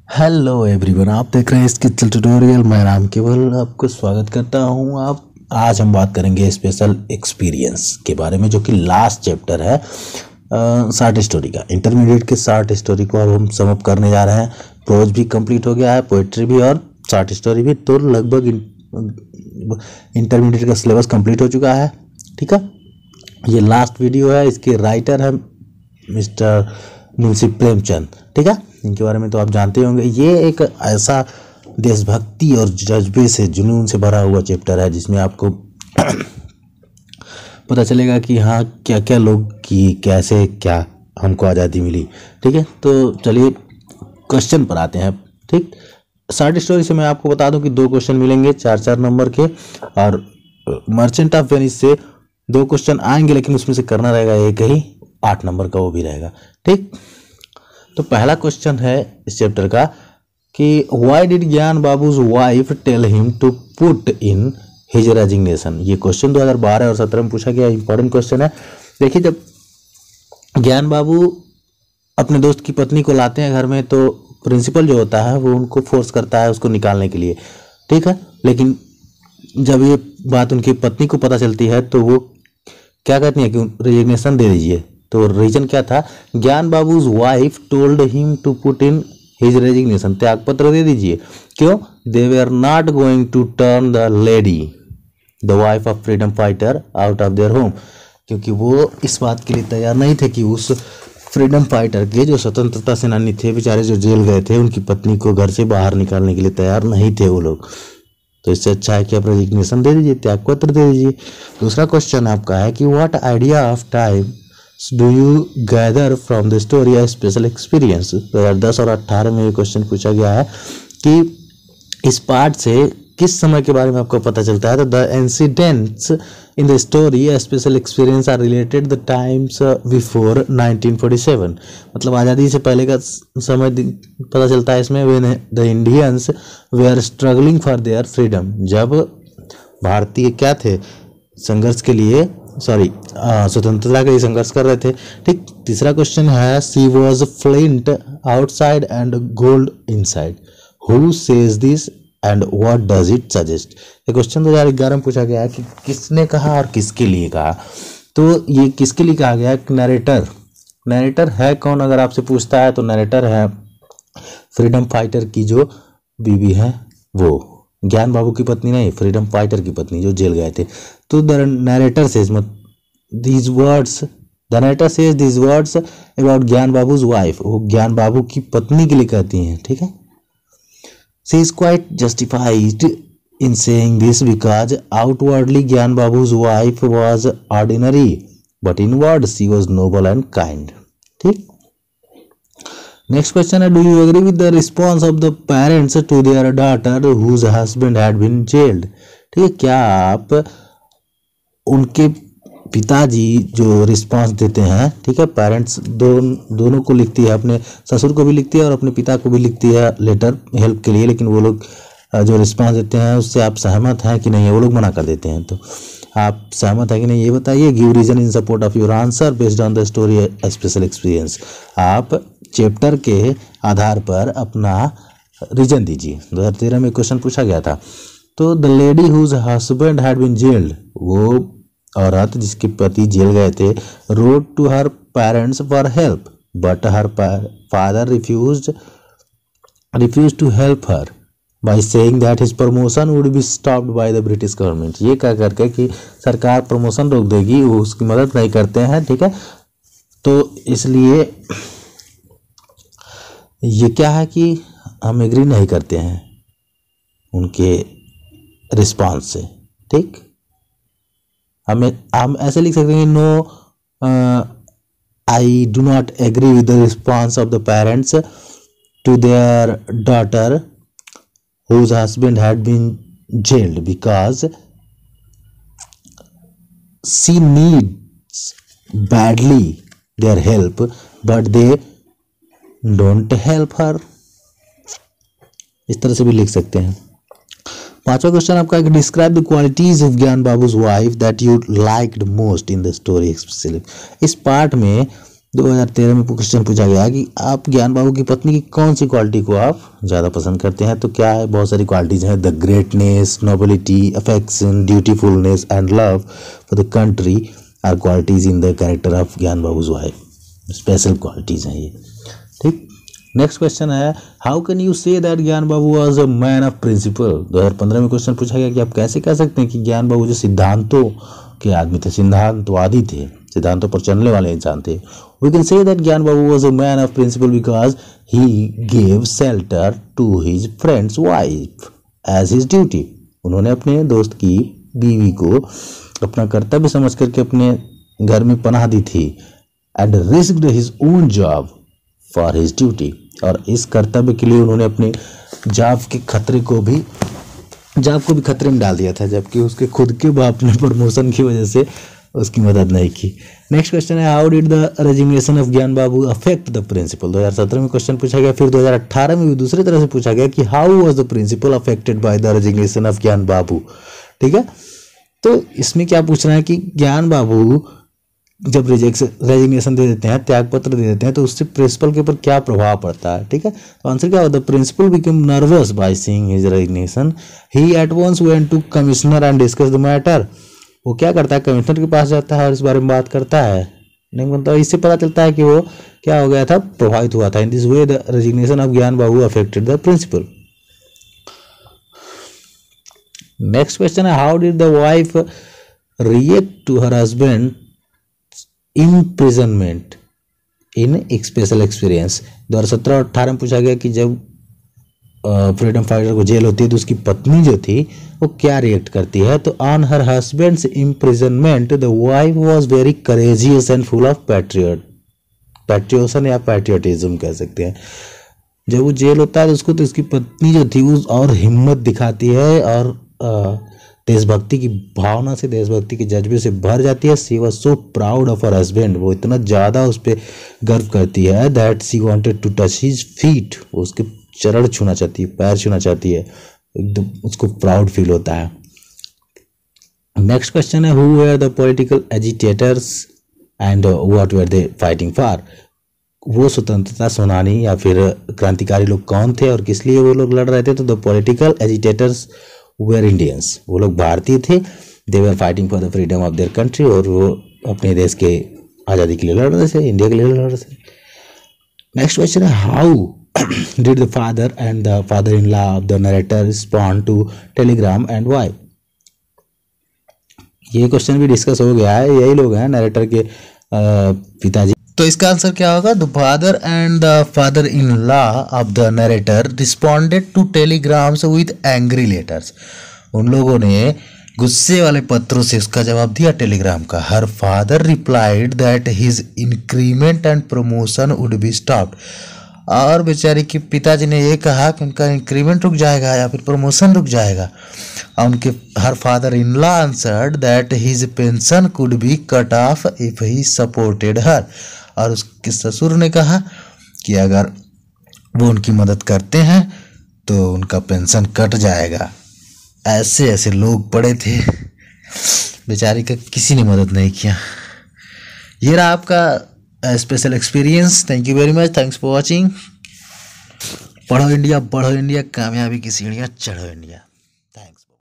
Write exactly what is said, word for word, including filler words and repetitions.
Hello everyone, आप देख रहे हैं स्किल ट्यूटोरियल। मैं राम केवल आपको स्वागत करता हूं। आप आज हम बात करेंगे स्पेशल एक्सपीरियंस के बारे में, जो कि लास्ट चैप्टर है शॉर्ट स्टोरी का। इंटरमीडिएट के शॉर्ट स्टोरी को अब हम सम अप करने जा रहे हैं। प्रोज भी कंप्लीट हो गया है, पोइट्री भी और शॉर्ट स्टोरी भी, तो लगभग इंटरमीडिएट का सिलेबस कंप्लीट हो चुका है। ठीक है, ये लास्ट वीडियो है। इसके राइटर है मिस्टर मुंशी प्रेमचंद। ठीक है, इनके बारे में तो आप जानते होंगे। ये एक ऐसा देशभक्ति और जज्बे से, जुनून से भरा हुआ चैप्टर है, जिसमें आपको पता चलेगा कि हाँ, क्या क्या लोग की कैसे क्या हमको आज़ादी मिली। ठीक है, तो चलिए क्वेश्चन पर आते हैं। ठीक, शॉर्ट स्टोरी से मैं आपको बता दूं कि दो क्वेश्चन मिलेंगे चार चार नंबर के, और मर्चेंट ऑफ वेनिस से दो क्वेश्चन आएंगे, लेकिन उसमें से करना रहेगा एक ही, आठ नंबर का वो भी रहेगा। ठीक, तो पहला क्वेश्चन है इस चैप्टर का कि why did Gyan Babu's wife tell him to put in his resignation. ये क्वेश्चन दो हज़ार बारह और सत्रह में पूछा गया, इंपॉर्टेंट क्वेश्चन है। देखिए, जब ज्ञान बाबू अपने दोस्त की पत्नी को लाते हैं घर में, तो प्रिंसिपल जो होता है वो उनको फोर्स करता है उसको निकालने के लिए। ठीक है, लेकिन जब ये बात उनकी पत्नी को पता चलती है तो वो क्या कहती है कि रेजिग्नेशन दे दीजिए। तो रीजन क्या था? Gyan Babu's wife told him to put in his resignation, त्याग पत्र दे दीजिए। क्यों? They were not going to turn the lady the wife of freedom fighter out of their home, क्योंकि वो इस बात के लिए तैयार नहीं थे कि उस फ्रीडम फाइटर के जो स्वतंत्रता सेनानी थे बेचारे, जो जेल गए थे, उनकी पत्नी को घर से बाहर निकालने के लिए तैयार नहीं थे वो लोग। तो इससे अच्छा है कि आप रेजिग्नेशन दे दीजिए, त्याग पत्र दे दीजिए। दूसरा क्वेश्चन आपका है कि what idea of time do you gather from the story या स्पेशल एक्सपीरियंस। दो हज़ार दस और अट्ठारह में ये क्वेश्चन पूछा गया है कि इस पार्ट से किस समय के बारे में आपको पता चलता है। तो the incidents in the story या special experience are related the times before nineteen forty seven, मतलब आज़ादी से पहले का समय पता चलता है इसमें। When the Indians they are struggling for their freedom, जब भारतीय क्या थे, संघर्ष के लिए, सॉरी स्वतंत्रता के लिए संघर्ष कर रहे थे। ठीक, तीसरा क्वेश्चन है she was flint outside and gold inside, who says this and what does it suggest. ये क्वेश्चन दो हज़ार ग्यारह में पूछा गया है कि किसने कहा और किसके लिए कहा। तो ये किसके लिए कहा गया है? नरेटर। नरेटर है कौन अगर आपसे पूछता है, तो नरेटर है फ्रीडम फाइटर की जो बीवी है, वो ज्ञान बाबू की पत्नी नहीं, फ्रीडम फाइटर की पत्नी जो जेल गए थे। तो the narrator says these words the narrator says these words about Gyan Babu's wife, वो ज्ञान बाबू की पत्नी के लिए कहती हैं। ठीक है, she is quite justified in saying this because outwardly Gyan Babu's wife was ordinary but inward she was noble and kind. ठीक, नेक्स्ट क्वेश्चन है do you agree with the response of the parents to their daughter whose husband had been jailed. ठीक है, क्या आप उनके पिताजी जो response देते हैं, ठीक है, पेरेंट्स दोन दोनों को लिखती है, अपने ससुर को भी लिखती है और अपने पिता को भी लिखती है लेटर हेल्प के लिए, लेकिन वो लोग जो रिस्पांस देते हैं उससे आप सहमत हैं कि नहीं है? वो लोग मना कर देते हैं, तो आप सहमत है कि नहीं ये बताइए। Give reason in support of your answer based on the story special experience, आप चैप्टर के आधार पर अपना रीजन दीजिए। दो हज़ार तेरह में क्वेश्चन पूछा गया था। तो the lady whose husband had been jailed, वो औरत जिसके पति जेल गए थे, rode to her parents for help but her father refused refuse to help her by saying that his promotion would be stopped by the British government. ये कह करके कि सरकार प्रमोशन रोक देगी, वो उसकी मदद नहीं करते हैं। ठीक है, तो इसलिए ये क्या है कि हम एग्री नहीं करते हैं उनके रिस्पांस से। ठीक, हमें हम ऐसे लिख सकते हैं no I do not agree with the response of the parents to their daughter whose husband had been jailed because she needs badly their help but they don't help her। इस तरह से भी लिख सकते हैं। पांचवा क्वेश्चन आपका है describe the qualities of Gyan Babu's wife that you liked most in the story. इस पार्ट में दो हज़ार तेरह में क्वेश्चन पूछा गया कि आप ज्ञान बाबू की पत्नी की कौन सी क्वालिटी को आप ज़्यादा पसंद करते हैं। तो क्या है, बहुत सारी क्वालिटीज़ हैं। The greatness, nobility, affection, dutifulness and love for the country are qualities in the character of Gyan Babu's wife. Special qualities हैं ये, ठीक। नेक्स्ट क्वेश्चन है, how can you say that Gyan Babu was a man of principle. दो हज़ार पंद्रह में question पूछा गया कि आप कैसे कह सकते हैं कि ज्ञान बाबू जो सिद्धांतों के आदमी थे, सिद्धांतवादी थे, सिद्धांतों पर चलने वाले इंसान थे। We can say that Gyan Babu was a man of principle because he gave shelter to his friend's wife as his duty. उन्होंने अपने दोस्त की बीवी को अपना कर्तव्य समझ करके अपने घर में पनाह दी थी। And risked his own job for his duty, और इस कर्तव्य के लिए उन्होंने अपने जॉब के खतरे को भी जॉब को भी खतरे में डाल दिया था, जबकि उसके खुद के बाप ने प्रमोशन की वजह से उसकी मदद नहीं की। नेक्स्ट क्वेश्चन है, how did the resignation of Gyan Babu affect the principal. दो हज़ार सत्रह में क्वेश्चन पूछा गया, फिर दो हज़ार अठारह में भी दूसरी तरह से पूछा गया कि how was the principal affected by the resignation of Gyan Babu. ठीक है, तो इसमें क्या पूछ रहा है कि ज्ञान बाबू जब रेजिग्नेशन दे देते हैं, त्याग पत्र दे देते हैं, तो उससे प्रिंसिपल के ऊपर क्या प्रभाव पड़ता है। ठीक है, तो आंसर क्या होता है, principal become nervous by seeing his resignation, he at once went to commissioner and discuss the matter. वो क्या करता है, कमिश्नर के पास जाता है और इस बारे में बात करता है। नहीं मतलब इससे पता चलता है कि वो क्या हो गया था, प्रभावित हुआ था। In this way the resignation of Gyan Babu affected the principal. Next question है, how did the wife react to her husband imprisonment in special experience. दो हज़ार सत्रह और अठारह में पूछा गया कि जब फ्रीडम फाइटर को जेल होती है तो उसकी पत्नी जो थी वो क्या रिएक्ट करती है। तो on her husband's imprisonment the wife was very courageous and full of patriot patriotion या पैट्रियटिज्म कह सकते हैं। जब वो जेल होता है तो उसको तो उसकी पत्नी जो थी वो और हिम्मत दिखाती है और देशभक्ति की भावना से, देशभक्ति के जज्बे से भर जाती है। She was so proud of her husband, वो इतना ज़्यादा उस पर गर्व करती है that she wanted to touch his feet, वो उसके चरण छूना चाहती है, पैर छूना चाहती है, एकदम उसको प्राउड फील होता है। नेक्स्ट क्वेश्चन है, who were the political agitators and what were they fighting for. वो स्वतंत्रता सेनानी या फिर क्रांतिकारी लोग कौन थे और किस लिए वो लोग लड़ रहे थे। तो the political agitators were Indians, वो लोग भारतीय थे। They were fighting for the freedom of their country, और वो अपने देश के आज़ादी के लिए लड़ रहे थे, इंडिया के लिए लड़ रहे थे। नेक्स्ट क्वेश्चन है, how did the father and the father in law of the narrator respond to telegram and why. ये क्वेश्चन भी डिस्कस हो गया है, यही लोग हैं नरेटर के पिताजी। तो इसका आंसर क्या होगा, the father and the father in law of the narrator responded to telegrams with angry letters. उन लोगों ने गुस्से वाले पत्रों से उसका जवाब दिया टेलीग्राम का। Her father replied that his increment and promotion would be stopped, और बेचारी के पिताजी ने ये कहा कि उनका इंक्रीमेंट रुक जाएगा या फिर प्रमोशन रुक जाएगा। और उनके her father in law answered that his pension could be cut off if he supported her, और उसके ससुर ने कहा कि अगर वो उनकी मदद करते हैं तो उनका पेंशन कट जाएगा। ऐसे ऐसे लोग पड़े थे, बेचारी का किसी ने मदद नहीं किया। ये रहा आपका special experience. Thank you very much, thanks for watching. पढ़ो इंडिया, बढ़ो इंडिया, कामयाबी की सीढ़ियाँ चढ़ो इंडिया।